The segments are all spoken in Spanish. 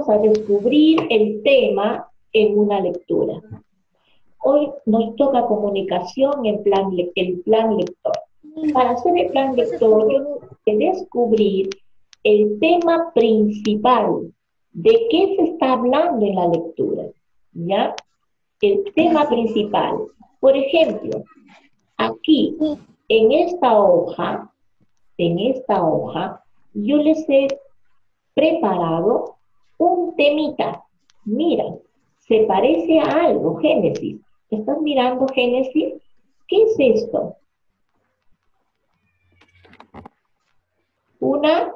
vamos a descubrir el tema en una lectura. Hoy nos toca comunicación en el plan lector. Para hacer el plan lector, yo tengo que descubrir el tema principal. ¿De qué se está hablando en la lectura? ¿Ya? El tema principal. Por ejemplo, aquí, en esta hoja, yo les he preparado un temita. Mira, se parece a algo, Génesis. ¿Estás mirando Génesis? ¿Qué es esto? Una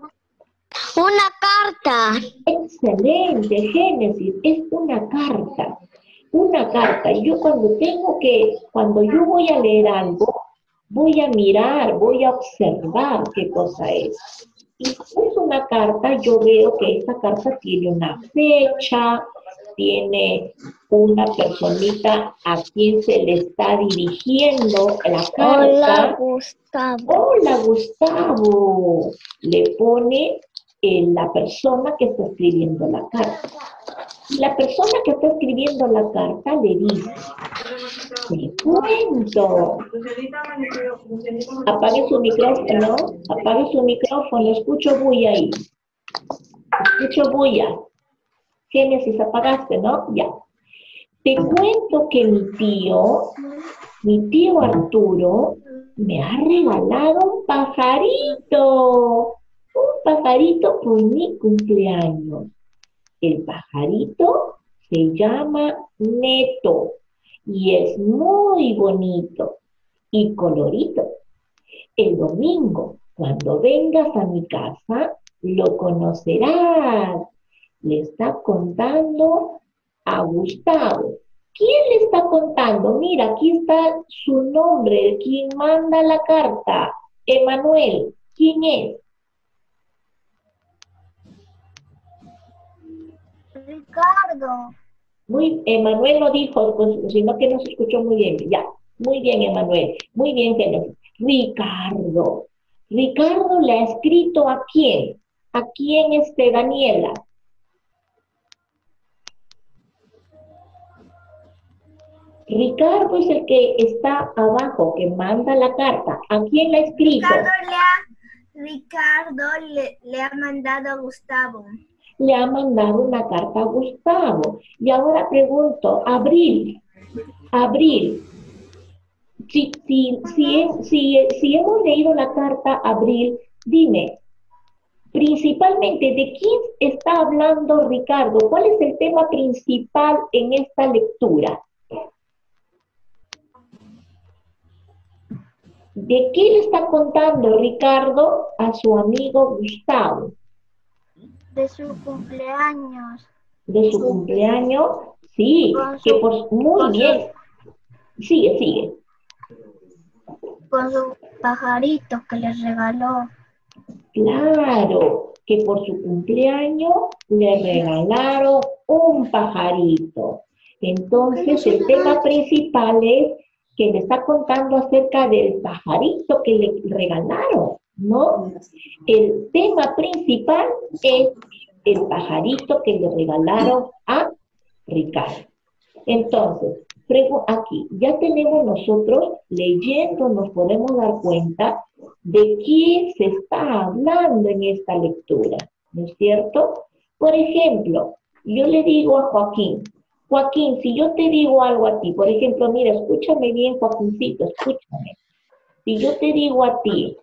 carta. Excelente, Génesis, es una carta. Una carta. Yo cuando yo voy a leer algo, voy a mirar, voy a observar qué cosa es. Y si es una carta, yo veo que esta carta tiene una fecha, tiene una personita a quien se le está dirigiendo la carta. Hola, Gustavo. Hola, Gustavo. Le pone la persona que está escribiendo la carta. Y la persona que está escribiendo la carta le dice, te cuento. Apague su micrófono, escucho bulla ahí. Escucho bulla. Génesis, apagaste, ¿no? Ya. Te cuento que mi tío Arturo, me ha regalado un pajarito por mi cumpleaños. El pajarito se llama Neto y es muy bonito y colorito. El domingo, cuando vengas a mi casa, lo conocerás. Le está contando a Gustavo. ¿Quién le está contando? Mira, aquí está su nombre, quien manda la carta. Emanuel, ¿quién es? Ricardo. Emanuel no dijo, pues, sino que no se escuchó muy bien. Ya, muy bien, Emanuel. Muy bien, Génesis. Ricardo. Ricardo le ha escrito ¿a quién? ¿A quién, Daniela? Ricardo es el que está abajo, que manda la carta. ¿A quién la ha escrito? Ricardo le ha mandado a Gustavo. Le ha mandado una carta a Gustavo. Y ahora pregunto, Abril, si hemos leído la carta, Abril, dime, principalmente, ¿de quién está hablando Ricardo? ¿Cuál es el tema principal en esta lectura? ¿De qué le está contando Ricardo a su amigo Gustavo? De su cumpleaños. ¿De su cumpleaños? Sí, muy bien. Sigue. Con su pajarito que les regaló. Claro, que por su cumpleaños le regalaron un pajarito. Entonces, el tema principal es que le está contando acerca del pajarito que le regalaron, ¿no? El tema principal es el pajarito que le regalaron a Ricardo. Entonces, aquí, ya tenemos nosotros, leyendo, nos podemos dar cuenta de quién se está hablando en esta lectura, ¿no es cierto? Por ejemplo, yo le digo a Joaquín, si yo te digo algo a ti, por ejemplo, mira, escúchame bien, Joaquincito, escúchame. Si yo te digo a ti,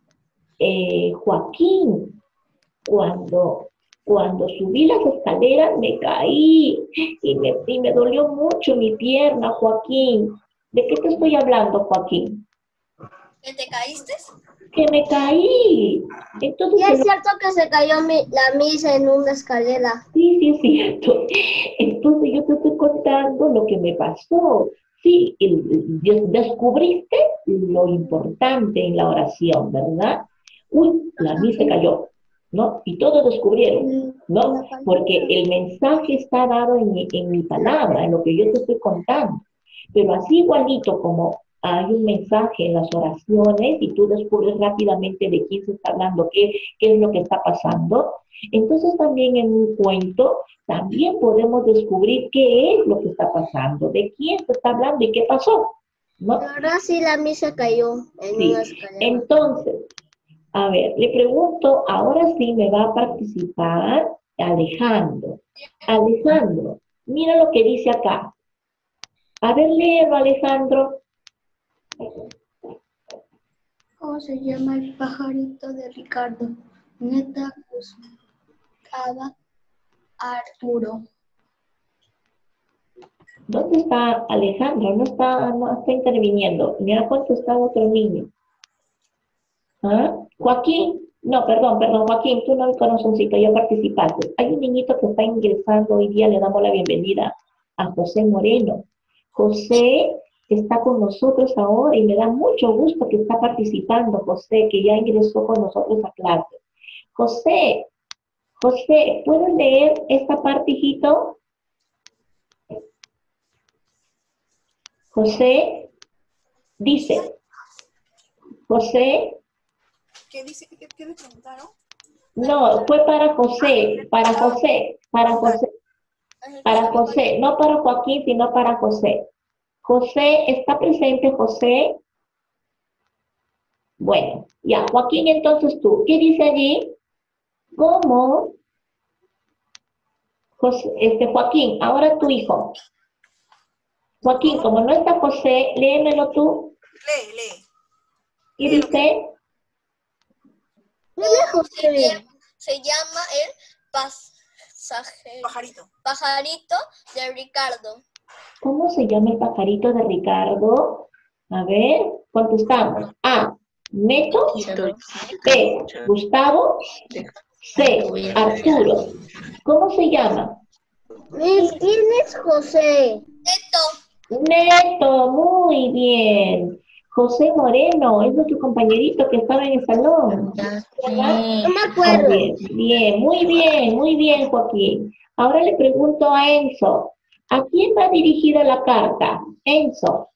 Joaquín, cuando subí las escaleras me caí y me dolió mucho mi pierna, Joaquín. ¿De qué te estoy hablando, Joaquín? ¿Que te caíste? Que me caí. Entonces, ¿Y es cierto que se cayó la misa en una escalera? Sí, es cierto. Entonces yo te estoy contando lo que me pasó. Sí, descubriste lo importante en la oración, ¿verdad? Uy, la misa se cayó, ¿no? Y todos descubrieron, ¿no? Porque el mensaje está dado en mi palabra, en lo que yo te estoy contando. Pero así igualito como hay un mensaje en las oraciones y tú descubres rápidamente de quién se está hablando, qué es lo que está pasando. Entonces también en un cuento también podemos descubrir qué es lo que está pasando, de quién se está hablando y qué pasó, ¿no? Ahora sí la misa cayó en Sí. una escalera. Entonces, a ver, le pregunto, ahora sí me va a participar Alejandro. Alejandro, mira lo que dice acá. A ver, léelo, Alejandro. ¿Cómo se llama el pajarito de Ricardo? Neta buscaba a Arturo. ¿Dónde está Alejandro? No está interviniendo. Me ha contestado otro niño. ¿Ah? Joaquín, no, perdón, Joaquín, tú no mi corazoncito, ya participaste. Hay un niñito que está ingresando hoy día, le damos la bienvenida a José Moreno. José está con nosotros ahora y me da mucho gusto que está participando, José, que ya ingresó con nosotros a clase. José, ¿puedes leer esta parte, hijito? José, dice, José, ¿Qué dice? ¿Qué le preguntaron? no, fue para José, para José, no para Joaquín, sino para José. José, ¿está presente José? Bueno, ya, Joaquín, entonces tú, ¿qué dice allí? ¿Cómo? Joaquín, ahora tu hijo. Joaquín, como no está José, léemelo tú. Lee. ¿Qué dice? Se llama el pajarito de Ricardo. ¿Cómo se llama el pajarito de Ricardo? A ver, contestamos. A, Neto. B, Gustavo. C, Arturo. ¿Cómo se llama? ¿Quién es José? Neto, muy bien. José Moreno, es nuestro compañerito que estaba en el salón. ¿Verdad? No me acuerdo. Bien, muy bien, Joaquín. Ahora le pregunto a Enzo, ¿a quién va dirigida la carta? Enzo.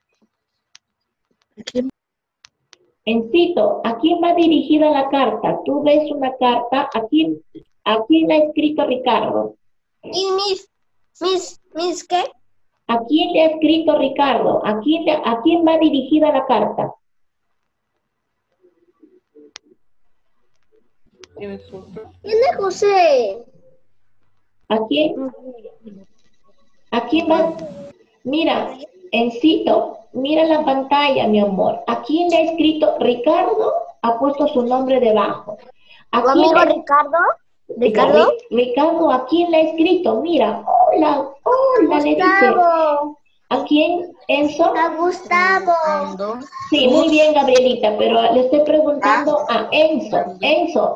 Encito, ¿a quién va dirigida la carta? Tú ves una carta, ¿a quién la ha escrito Ricardo? ¿Y mis qué? ¿A quién le ha escrito Ricardo? ¿A quién va dirigida la carta? ¿Quién es José? ¿A quién? ¿A quién va? Mira, Encito, mira la pantalla, mi amor. ¿A quién le ha escrito Ricardo? Ha puesto su nombre debajo. ¿Tu amigo Ricardo? Ricardo, ¿a quién le ha escrito? Mira, hola, le dice. ¿A quién, Enzo? A Gustavo. Sí, muy bien, Gabrielita, pero le estoy preguntando a Enzo. Enzo,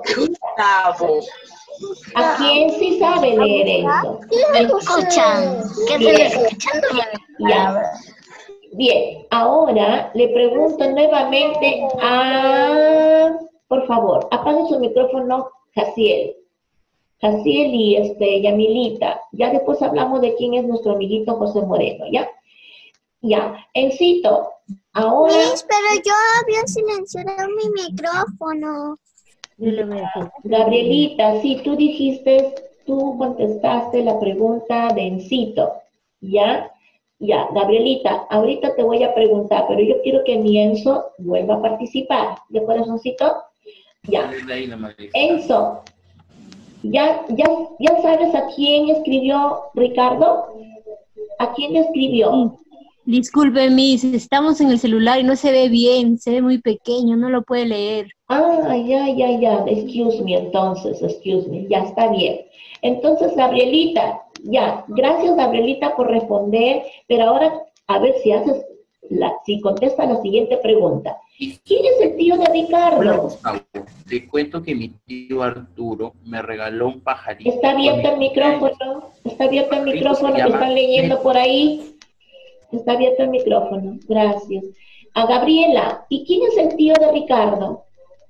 ¿a quién sí sabe leer Enzo? ¿Me escuchan? ¿Qué están escuchando? Ya. Bien, ahora le pregunto nuevamente a... Por favor, apague su micrófono, Jaciel. Jaciel y Yamilita. Ya después hablamos de quién es nuestro amiguito José Moreno, ¿ya? Ya, Encito, ahora... Pero yo había silenciado mi micrófono. Gabrielita, sí, tú contestaste la pregunta de Encito, ¿ya? Ya, Gabrielita, ahorita te voy a preguntar, pero yo quiero que mi Enzo vuelva a participar, ¿de corazoncito? Ya. Enzo, ¿ya sabes a quién escribió Ricardo? ¿A quién le escribió? Disculpe, Miss, estamos en el celular y no se ve bien, se ve muy pequeño, no lo puede leer. Ah, ya, excuse me, ya está bien. Entonces, Gabrielita, ya, gracias Gabrielita por responder, pero ahora a ver si contesta la siguiente pregunta. ¿Quién es el tío de Ricardo? Hola, Gustavo. Te cuento que mi tío Arturo me regaló un pajarito. Está abierto el micrófono, que están leyendo por ahí. Está abierto el micrófono, gracias. A Gabriela, ¿y quién es el tío de Ricardo?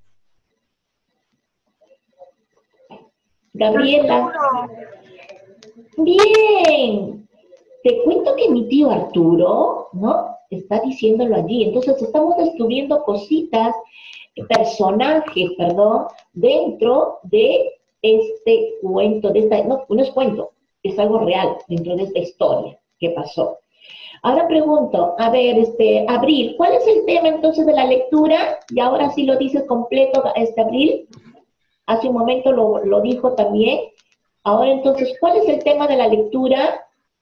Gabriela. Bien. Te cuento que mi tío Arturo, ¿no? está diciéndolo allí. Entonces estamos descubriendo cositas, personajes, perdón, dentro de este cuento, no es cuento, es algo real dentro de esta historia que pasó. Ahora pregunto, a ver, Abril, ¿cuál es el tema entonces de la lectura? Y ahora sí lo dices completo, Abril. Hace un momento lo dijo también. Ahora entonces, ¿cuál es el tema de la lectura?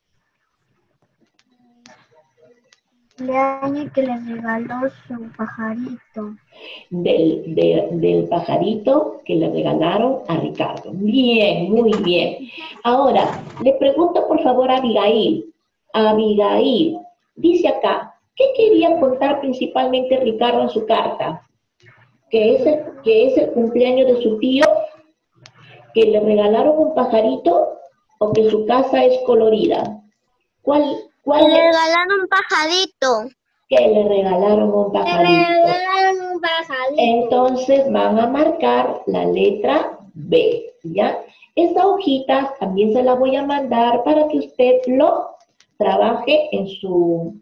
El año que le regaló su pajarito. Del pajarito que le regalaron a Ricardo. Bien, muy bien. Ahora, le pregunto por favor a Abigail. Abigail, dice acá, ¿qué quería contar principalmente Ricardo en su carta? Que es el cumpleaños de su tío, que le regalaron un pajarito o que su casa es colorida. ¿Cuál Le es? regalaron un pajarito. Que le regalaron un Le pajarito. regalaron un pajarito. Entonces van a marcar la letra B, ¿ya? Esta hojita también se la voy a mandar para que usted lo trabaje en su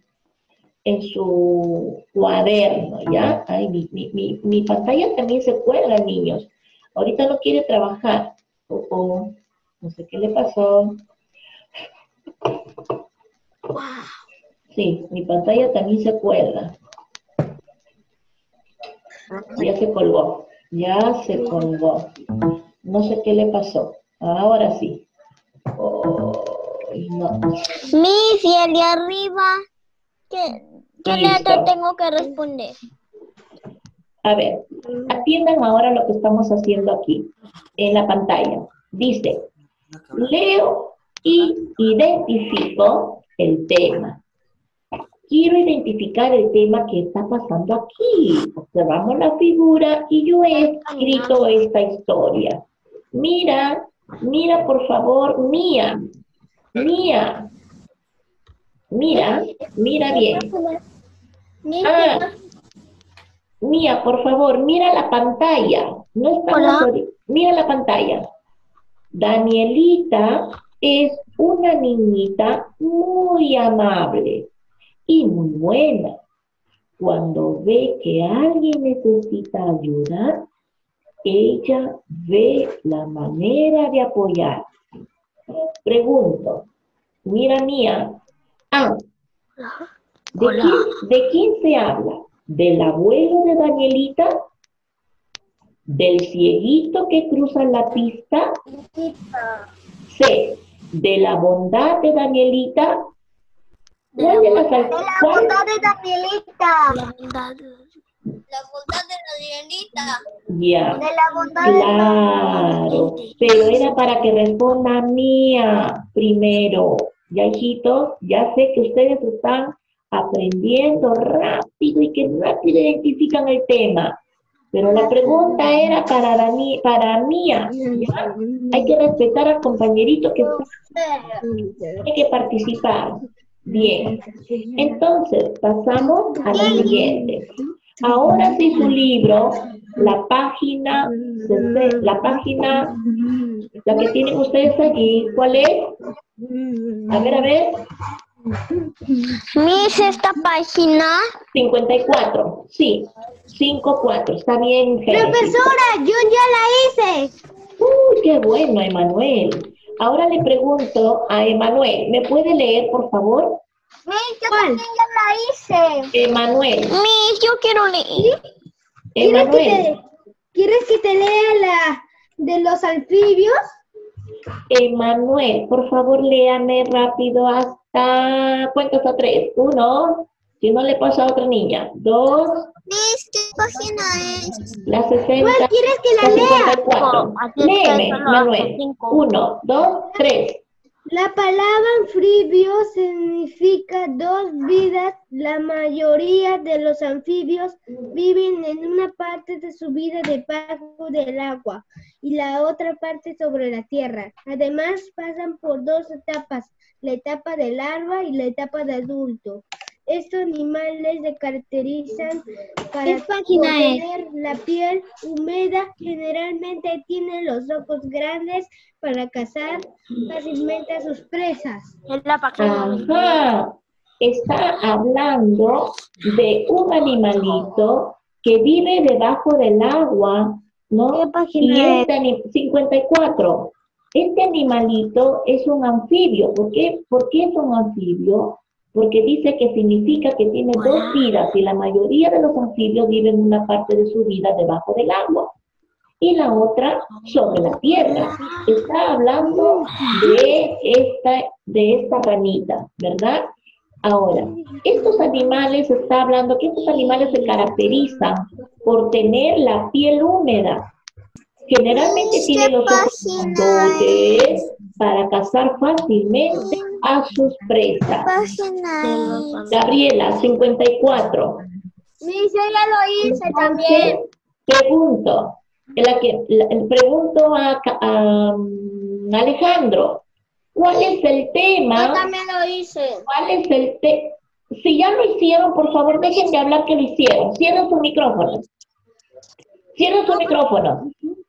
cuaderno, ¿ya? Ay, mi pantalla también se cuelga, niños. Ahorita no quiere trabajar. No sé qué le pasó. Sí, mi pantalla también se cuelga. Ya se colgó. Ya se colgó. No sé qué le pasó. Ahora sí. No. Miss, y el de arriba, ¿qué letra tengo que responder? A ver, atiendan ahora lo que estamos haciendo aquí, en la pantalla. Dice, leo y identifico el tema. Quiero identificar el tema que está pasando aquí. Observamos la figura y yo he escrito esta historia. Mira por favor, Mía, mira bien. Mía, por favor, mira la pantalla. No estamos mira la pantalla. Danielita es una niñita muy amable y muy buena. Cuando ve que alguien necesita ayuda, ella ve la manera de apoyar. Pregunto, mira Mía, ¿de quién se habla? ¿Del abuelo de Danielita? ¿Del cieguito que cruza la pista? C. ¿De la bondad de Danielita? ¿Cuál de las La bondad de Danielita. La bondad de Danielita. Ya, De la bondad claro, pero era para que responda Mía primero. Ya, hijitos, ya sé que ustedes están aprendiendo rápido y que rápido identifican el tema. Pero la pregunta era para Mía, ¿ya? Hay que respetar al compañerito que tiene que participar. Bien, entonces pasamos a la siguiente. Ahora sí su libro, la página, la que tienen ustedes allí, ¿cuál es? A ver. Miss, esta página. 54, sí, 54, está bien. Profesora, yo ya la hice. Uy, qué bueno, Emanuel. Ahora le pregunto a Emanuel, ¿me puede leer, por favor? Miss, yo también ya la hice. Emanuel. Miss, yo quiero leer. Emanuel. ¿Quieres que te lea la de los anfibios? Emanuel, por favor, léame rápido hasta, cuento hasta 3. 1, si no le pasa a otra niña. 2. Miss, ¿qué página es? La 60. ¿Cuál quieres que la la lea? 54. Léeme, Manuel. 1, 2, 3. La palabra anfibio significa dos vidas. La mayoría de los anfibios viven en una parte de su vida debajo del agua y la otra parte sobre la tierra. Además, pasan por dos etapas, la etapa de larva y la etapa de adulto. Estos animales se caracterizan para tener la piel húmeda, generalmente tienen los ojos grandes para cazar fácilmente a sus presas. Ajá. está hablando de un animalito que vive debajo del agua, ¿no? ¿Qué página Y este 54. Este animalito es un anfibio. ¿Por qué es un anfibio? Porque dice que significa que tiene dos vidas y la mayoría de los anfibios viven una parte de su vida debajo del agua y la otra sobre la tierra. Está hablando de esta ranita, ¿verdad? Ahora, estos animales, está hablando que estos animales se caracterizan por tener la piel húmeda. Generalmente tienen los ojos grandotes para cazar fácilmente a sus presas. Gabriela, 54. Miss, yo ya lo hice Entonces, también. pregunto, pregunto a Alejandro, ¿cuál es el tema? Yo también lo hice. ¿Cuál es el tema? Si ya lo hicieron, por favor, dejen de hablar que lo hicieron. Cierren su micrófono. Cierren su micrófono.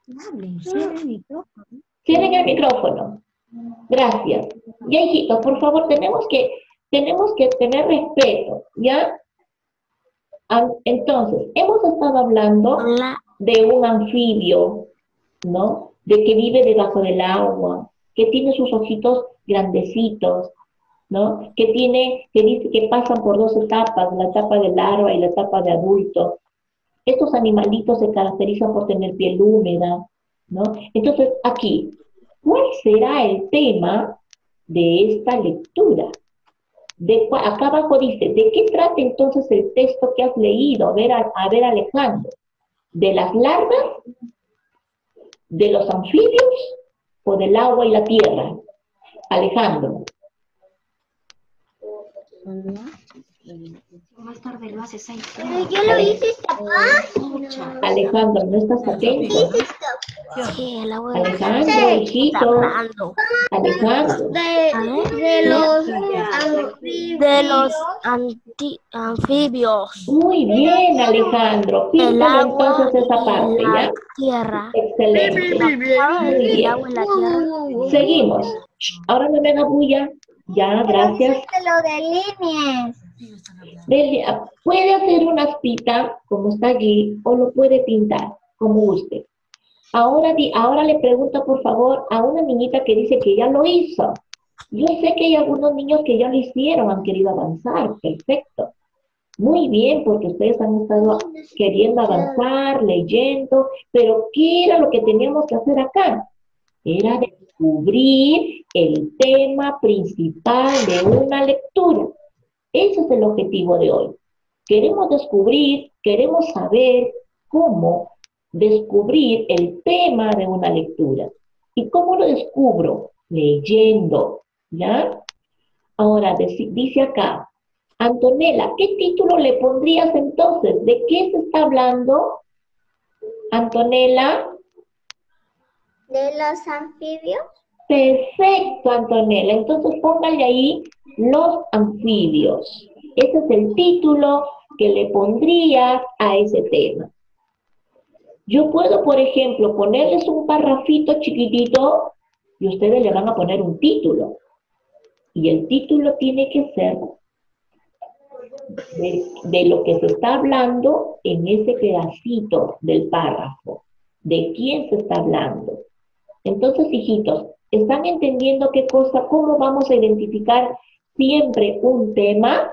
Cierren el micrófono. Gracias. Ya, hijitos, por favor, tenemos que tener respeto, ¿ya? Entonces, hemos estado hablando de un anfibio, ¿no? De que vive debajo del agua, que tiene sus ojitos grandecitos, ¿no? Que dice que pasan por dos etapas, la etapa de larva y la etapa de adulto. Estos animalitos se caracterizan por tener piel húmeda, ¿no? Entonces, aquí, ¿cuál será el tema de esta lectura? Acá abajo dice, ¿de qué trata entonces el texto que has leído? A ver, Alejandro. ¿De las larvas? ¿De los anfibios? ¿O del agua y la tierra? Alejandro. Más tarde lo haces ahí. Yo lo hice esta página. Alejandro, ¿no estás atento? Sí, el agua Alejandro, hijito. Alejandro. De los anfibios. Muy bien, Alejandro. Píntalo entonces esa parte, ¿ya? Tierra. Excelente. Muy bien. Agua y la tierra. Seguimos. Ahora no me haga bulla. Ya, gracias. Lo de líneas. Puede hacer una pita, como está allí, o lo puede pintar, como guste. Ahora le pregunto, por favor, a una niñita que dice que ya lo hizo. Yo sé que hay algunos niños que ya lo hicieron, han querido avanzar. Perfecto. Muy bien, porque ustedes han estado queriendo avanzar, leyendo, pero ¿qué era lo que teníamos que hacer acá? Era descubrir el tema principal de una lectura. Ese es el objetivo de hoy. Queremos descubrir, queremos saber cómo descubrir el tema de una lectura. ¿Y cómo lo descubro? Leyendo, ¿ya? Ahora, dice acá, Antonella, ¿qué título le pondrías entonces? ¿De qué se está hablando? Antonella. ¿De los anfibios? Perfecto, Antonella. Entonces póngale ahí los anfibios. Ese es el título que le pondría a ese tema. Yo puedo, por ejemplo, ponerles un parrafito chiquitito y ustedes le van a poner un título. Y el título tiene que ser de lo que se está hablando en ese pedacito del párrafo. ¿De quién se está hablando? Entonces, hijitos, ¿están entendiendo qué cosa, cómo vamos a identificar siempre un tema?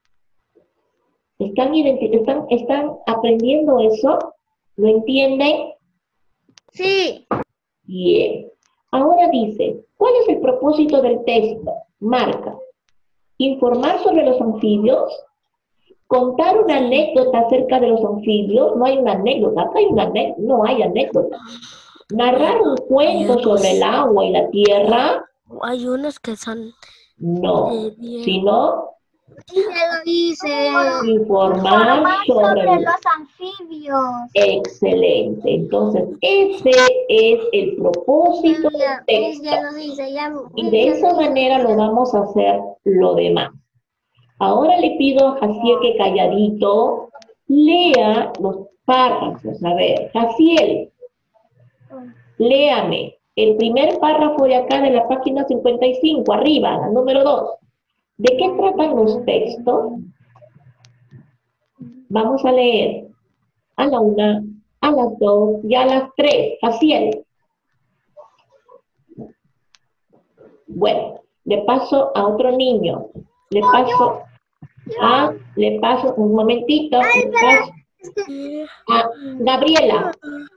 ¿Están aprendiendo eso? ¿Lo entienden? Sí. Bien. Ahora dice, ¿cuál es el propósito del texto? Marca. Informar sobre los anfibios, contar una anécdota acerca de los anfibios. No hay una anécdota, acá hay una anécdota, no hay anécdota. Narrar un cuento sobre el agua y la tierra. Hay unos que son... No, sino Dice informar sobre los anfibios. Excelente. Entonces, ese es el propósito del texto. Y de esa manera lo vamos a hacer lo demás. Ahora le pido a Jaciel que calladito lea los párrafos. A ver, Jaciel, léame el primer párrafo de acá de la página 55, arriba, la número 2. ¿De qué tratan los textos? Vamos a leer a la 1, a las 2 y a las 3. Faciel. Bueno, le paso a otro niño. Le paso un momentito. Le paso a Gabriela.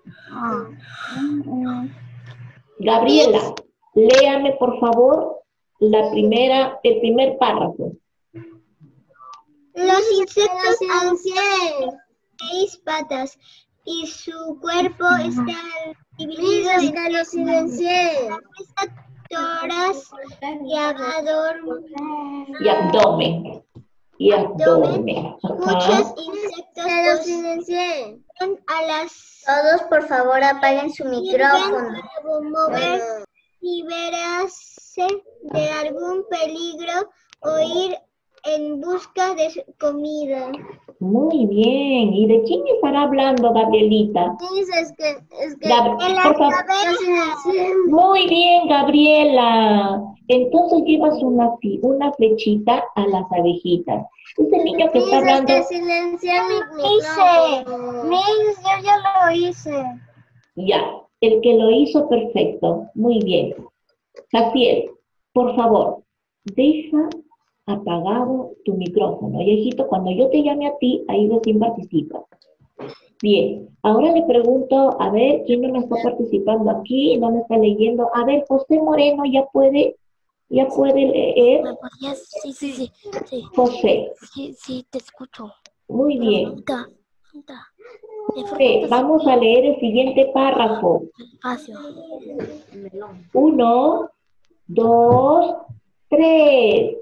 Gabriela, léame por favor el primer párrafo. Los insectos poseen 6 patas y su cuerpo está dividido en los tórax y abdomen. Muchos insectos poseen Todos, por favor, apaguen su micrófono. liberarse de algún peligro o ir en busca de comida. Muy bien. ¿Y de quién estará hablando, Gabrielita? Por favor. Muy bien, Gabriela. Entonces llevas una flechita a las abejitas. Ese niño que está hablando... Yo ya lo hice. Ya, el que lo hizo perfecto. Muy bien. Jaciel, por favor, deja apagado tu micrófono. Y hijito, cuando yo te llame a ti, ahí recién participas. Bien, ahora le pregunto, a ver, ¿quién no me está participando aquí? ¿No me está leyendo? A ver, José Moreno, ¿ya puede leer? ¿Me podías? Sí. José, Sí, te escucho. muy bien. Anda. Vamos a leer el siguiente párrafo. Espacio. 1, 2, 3.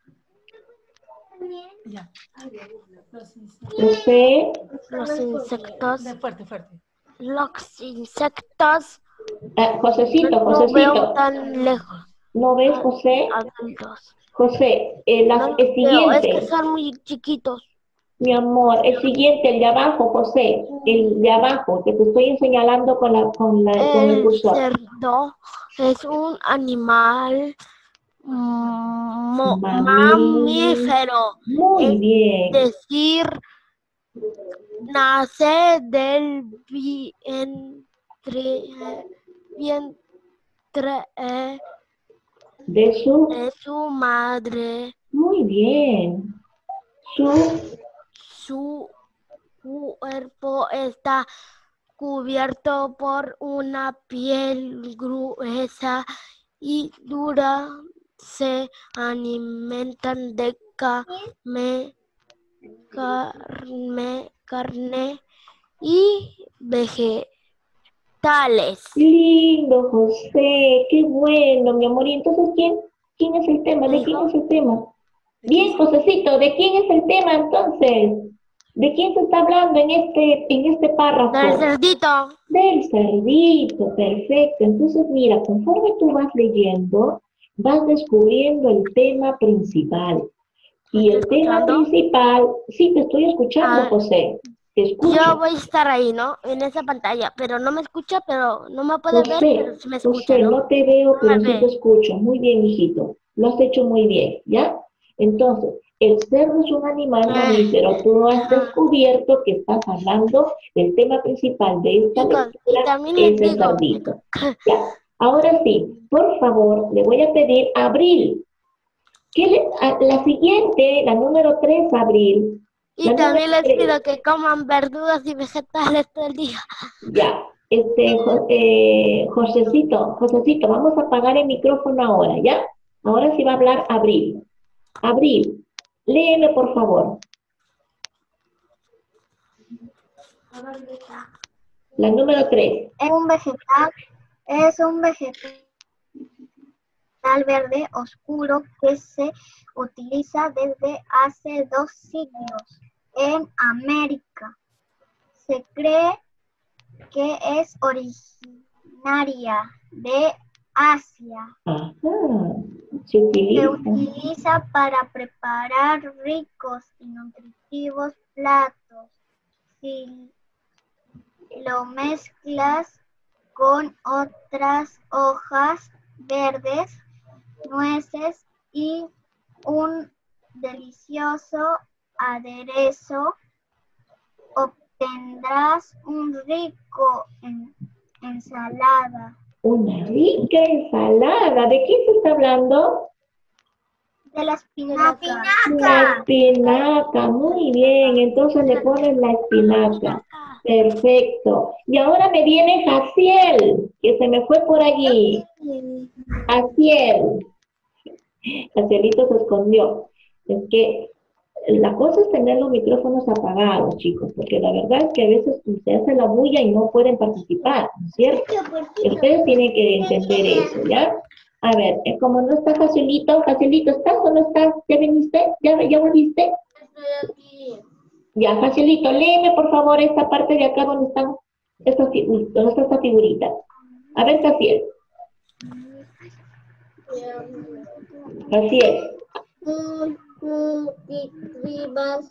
José, Los insectos. Fuerte. Los insectos Josecito, no veo tan lejos. ¿no ves, José? Adultos. José, No el veo, es que siguiente, son muy chiquitos. mi amor, el siguiente, el de abajo, José, el de abajo, que te estoy señalando con el El cursor. cerdo es un animal mamífero. Muy Es bien. decir, nace del vientre De de su madre. muy bien. Su cuerpo está cubierto por una piel gruesa y dura. Se alimentan de carne y vegetales. Lindo, José, qué bueno, mi amor. Y entonces, ¿quién es el tema? ¿De quién es el tema? Bien, Josecito, ¿de quién es el tema entonces? ¿De quién se está hablando en este párrafo? Del cerdito. Del cerdito, perfecto. Entonces, mira, conforme tú vas leyendo, vas descubriendo el tema principal. Y el tema principal, sí, te estoy escuchando, José. Te escucho. Yo voy a estar ahí, ¿no? En esa pantalla, pero no me escucha, pero no me puede ver, pero sí me escucha, José, ¿no? no te veo, No pero me sí ve. te escucho. Muy bien, hijito. Lo has hecho muy bien, ¿ya? Entonces, el cerdo es un animal mamífero. Tú has descubierto que estás hablando del tema principal de esta Chicos, y lectura, también es les el digo, cerdito. Ya. Ahora sí, por favor, le voy a pedir a Abril. La siguiente, la número 3, Abril. y también les pido que coman verduras y vegetales todo el día. Ya, Josecito, vamos a apagar el micrófono ahora, ¿ya? Ahora sí va a hablar Abril. Abril, léeme por favor. La número 3. Es un vegetal verde oscuro que se utiliza desde hace 2 siglos en América. Se cree que es originaria de Asia. Ajá, se Se utiliza. utiliza para preparar ricos y nutritivos platos. Si lo mezclas con otras hojas verdes, nueces y un delicioso aderezo, obtendrás un rico ensalada. Una rica ensalada. ¿De qué se está hablando? De la espinaca. La espinaca, muy bien. Entonces le pones la espinaca. Perfecto. Y ahora me viene Jaciel, que se me fue por allí. Jaciel. Jacielito se escondió. Es que la cosa es tener los micrófonos apagados, chicos, porque la verdad es que a veces se hace la bulla y no pueden participar, ¿no es cierto? Ustedes tienen que entender eso, ¿ya? A ver, como no está Jacielito, ¿estás o no estás? ¿Ya viniste? ¿Ya volviste? Estoy aquí. Ya, Jacielito, léeme por favor esta parte de acá donde están donde está esta figurita. A ver, Jaciel. Jaciel. Cultivas,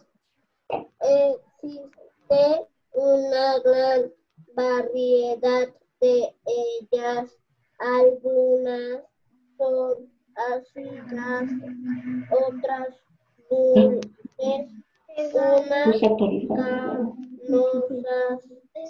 existe una gran variedad de ellas. Algunas son ácidas, otras dulces, unas carnosas,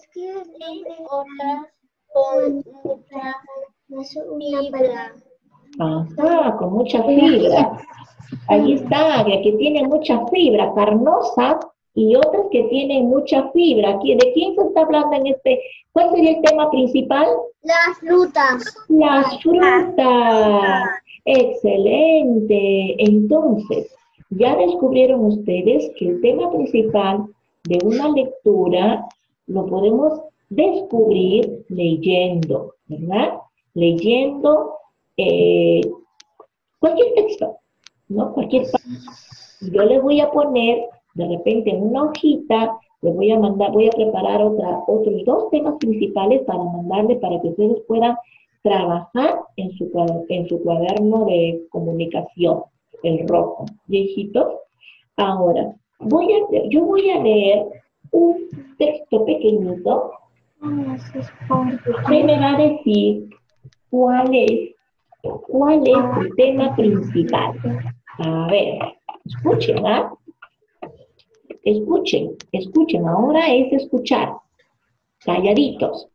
otras con mucha fibra. Ajá, con mucha fibra. Ahí está, que tiene mucha fibra, carnosas y otras que tienen mucha fibra. ¿De quién se está hablando en este? ¿Cuál sería el tema principal? Las frutas. Las frutas. Excelente. Entonces, ya descubrieron ustedes que el tema principal de una lectura lo podemos descubrir leyendo, ¿verdad? Leyendo cualquier texto, ¿no? Cualquier parte. Yo les voy a poner, de repente, en una hojita, les voy a preparar otros dos temas principales para mandarles para que ustedes puedan trabajar en su cuaderno de comunicación, el rojo. ¿Viejitos? Ahora, yo voy a leer un texto pequeñito. Usted me va a decir cuál es el tema principal. A ver, escuchen, ¿ah? Escuchen, ahora es escuchar. Calladitos.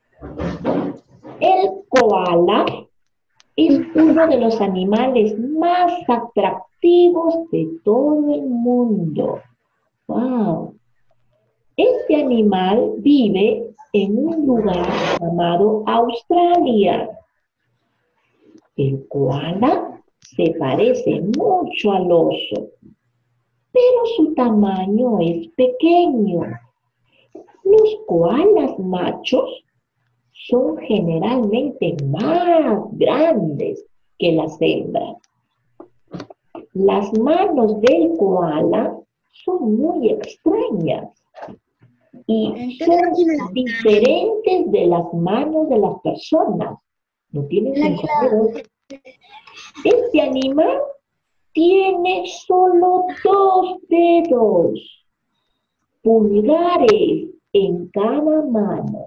El koala es uno de los animales más atractivos de todo el mundo. ¡Wow! Este animal vive en un lugar llamado Australia. El koala se parece mucho al oso, pero su tamaño es pequeño. Los koalas machos son generalmente más grandes que las hembras. Las manos del koala son muy extrañas y son diferentes de las manos de las personas. No tienen 5 dedos. Este animal tiene solo 2 dedos, pulgares en cada mano.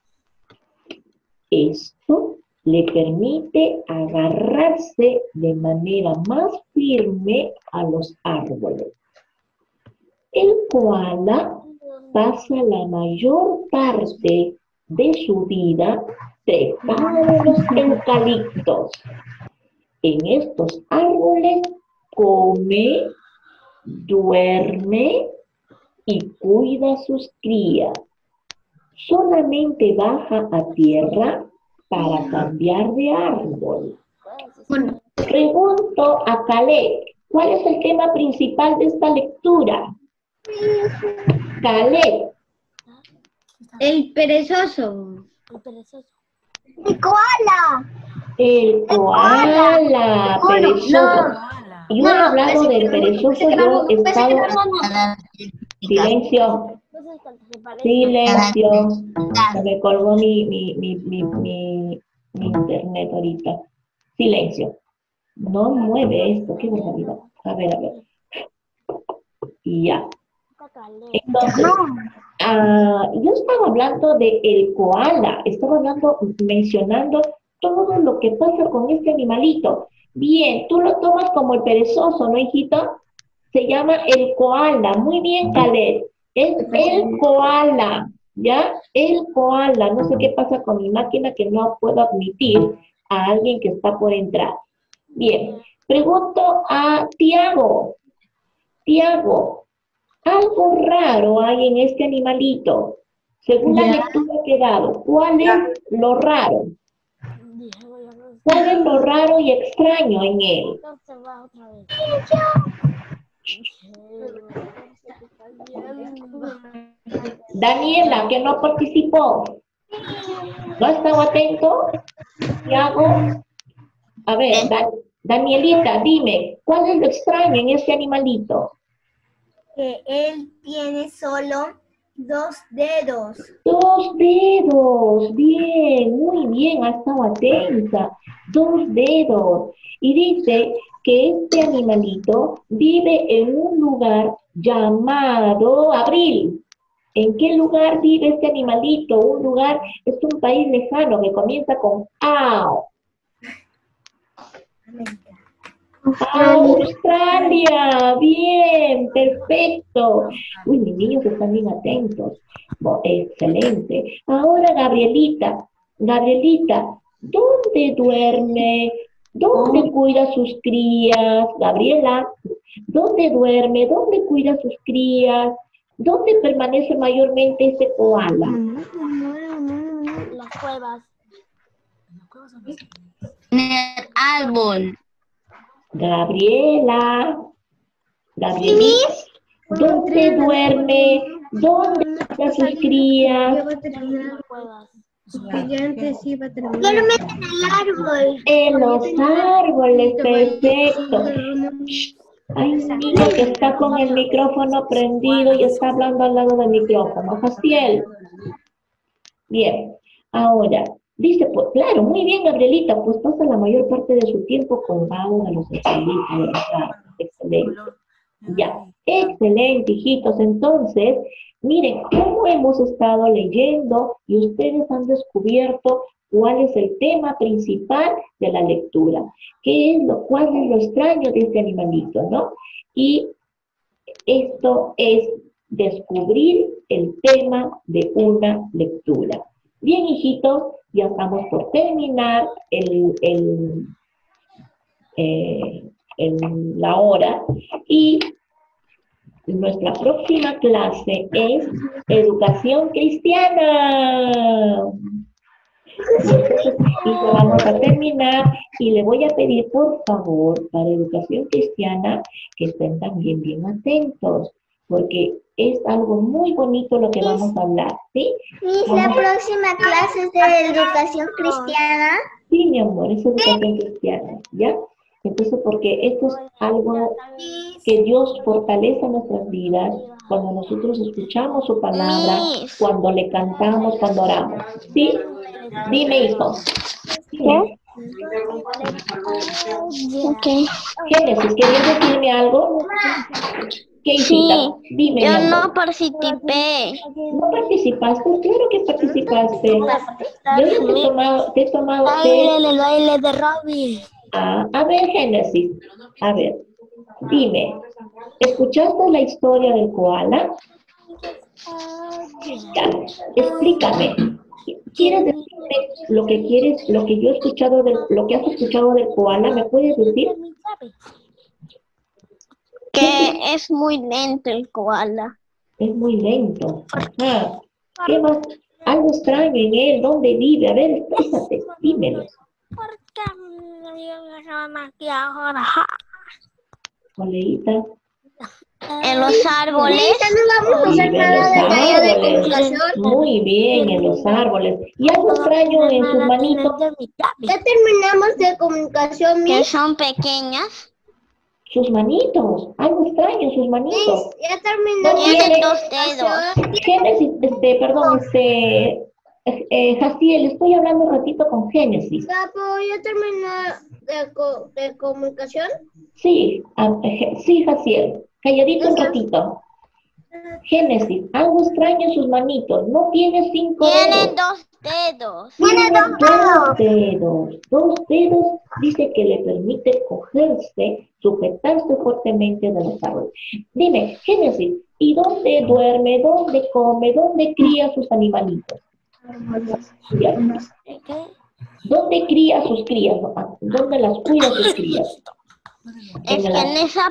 Esto le permite agarrarse de manera más firme a los árboles. El koala pasa la mayor parte de su vida trepado en los eucaliptos. En estos árboles come, duerme y cuida a sus crías. Solamente baja a tierra para cambiar de árbol. Pregunto a Caleb, ¿cuál es el tema principal de esta lectura? Caleb. El perezoso. El koala. El koala, perezoso. Yo he hablado del perezoso, yo he estado... Silencio. Silencio. Se me colgó mi internet ahorita. Silencio. No mueve esto, qué barbaridad. A ver. Y ya. Entonces, yo estaba hablando de el koala, estaba mencionando todo lo que pasa con este animalito. Bien, tú lo tomas como el perezoso, ¿no, hijito? Se llama el koala. Muy bien, Caleb. Es el koala, ¿ya? El koala. No sé qué pasa con mi máquina que no puedo admitir a alguien que está por entrar. Bien, pregunto a Tiago. Tiago, algo raro hay en este animalito. Según la lectura que he dado, ¿cuál es lo raro? ¿Cuál es lo raro y extraño en él? Daniela, que no participó. ¿No estaba atento? Tiago. A ver, Danielita, dime, ¿cuál es lo extraño en este animalito? Que él tiene solo 2 dedos. 2 dedos, bien, muy bien, ha estado atenta. 2 dedos. Y dice que este animalito vive en un lugar llamado Abril. ¿En qué lugar vive este animalito? Un lugar, es un país lejano que comienza con A. Australia, bien, perfecto. Uy, mis niños están bien atentos. Excelente. Ahora, Gabrielita, ¿dónde duerme? ¿Dónde cuida sus crías? Gabriela, ¿dónde duerme? ¿Dónde cuida sus crías? ¿Dónde permanece mayormente este koala? Las cuevas. En el árbol. Gabrielita, ¿dónde duerme? ¿Dónde cuida sus crías? Porque ya antes iba a terminar. Duerme en el árbol. En los árboles, perfecto. Hay un niño que está con el micrófono prendido y está hablando al lado del micrófono. Jaciel. Bien, ahora, dice, pues claro, muy bien, Gabrielita, pues pasa la mayor parte de su tiempo colgado de los escalitos, de los árboles. Excelente. Ya, excelente, hijitos. Entonces, miren cómo hemos estado leyendo y ustedes han descubierto cuál es el tema principal de la lectura. ¿Cuál es lo extraño de este animalito, no? Y esto es descubrir el tema de una lectura. Bien, hijitos, ya estamos por terminar la hora y nuestra próxima clase es educación cristiana. Y lo vamos a terminar y le voy a pedir por favor para educación cristiana que estén también bien atentos porque es algo muy bonito lo que vamos a hablar, ¿sí? La próxima clase es de educación cristiana. Sí, mi amor, es educación cristiana, ¿ya? Entonces, porque esto es algo que Dios fortalece en nuestras vidas cuando nosotros escuchamos su palabra, cuando le cantamos, cuando oramos. ¿Sí? Dime, hijo. ¿Qué? Okay. Génesis, ¿querías decirme algo? ¿Qué hiciste? Dime, Yo mi amor. no participé. ¿No participaste? Claro que participaste. Yo te he tomado El baile de Robin. A ver, Génesis, a ver, dime, ¿escuchaste la historia del koala? Ya, explícame. ¿Quieres decirme lo que yo he escuchado lo que has escuchado del koala? ¿Me puedes decir? Que es muy lento el koala. Es muy lento. Ajá. ¿Qué más? Algo extraño en él. ¿Dónde vive? A ver, explícate. Dímelo. Oleita. En los árboles. No vamos a hacer nada de tarea de comunicación. Muy bien, en los árboles. ¿Y algo extraño en sus manitos? Ya terminamos de comunicación, Que Miss. son pequeñas. Sus manitos. Algo extraño en sus manitos. Ya terminamos Tienen de 2 comunicación. dedos. Génesis, Jaciel, estoy hablando un ratito con Génesis. ¿Puedo ya terminar de comunicación? Sí, sí, Jaciel. Calladito un ratito. Génesis, algo extraño en sus manitos. No tiene 5 Tienen dedos. 2 dedos. Tiene dos dedos. Dos dedos dice que le permite cogerse, sujetarse fuertemente de los árboles. Dime, Génesis, ¿y dónde duerme, dónde come, dónde cría sus animalitos? Ya. ¿Qué? ¿Dónde cría sus crías, papá? ¿Dónde las cuida sus crías? Es que en esa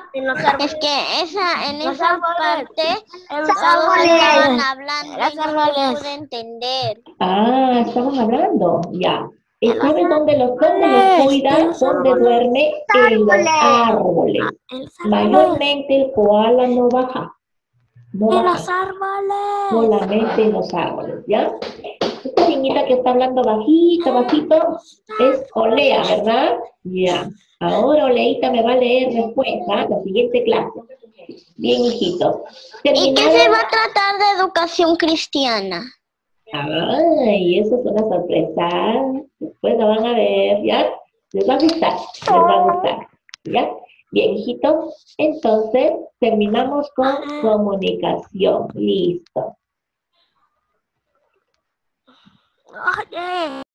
parte Los todos árboles. estaban hablando Los y no te árboles. pude entender. Ah, estamos hablando, ya. En los ¿Sabes dónde los árboles, cuida? en los ¿Dónde árboles. duerme? En los árboles. En los árboles. Mayormente el koala no baja. No En los baja. árboles. Solamente en los árboles, ¿ya? Esta niñita que está hablando bajito, es Olea, ¿verdad? Ya. Ahora Oleita me va a leer después, ¿ah? La siguiente clase. Bien, hijito. ¿Y qué se va a tratar de educación cristiana? Ay, eso es una sorpresa. Después lo van a ver, ¿ya? Les va a gustar, ¿ya? Bien, hijitos. Entonces, terminamos con comunicación. Listo. Oye.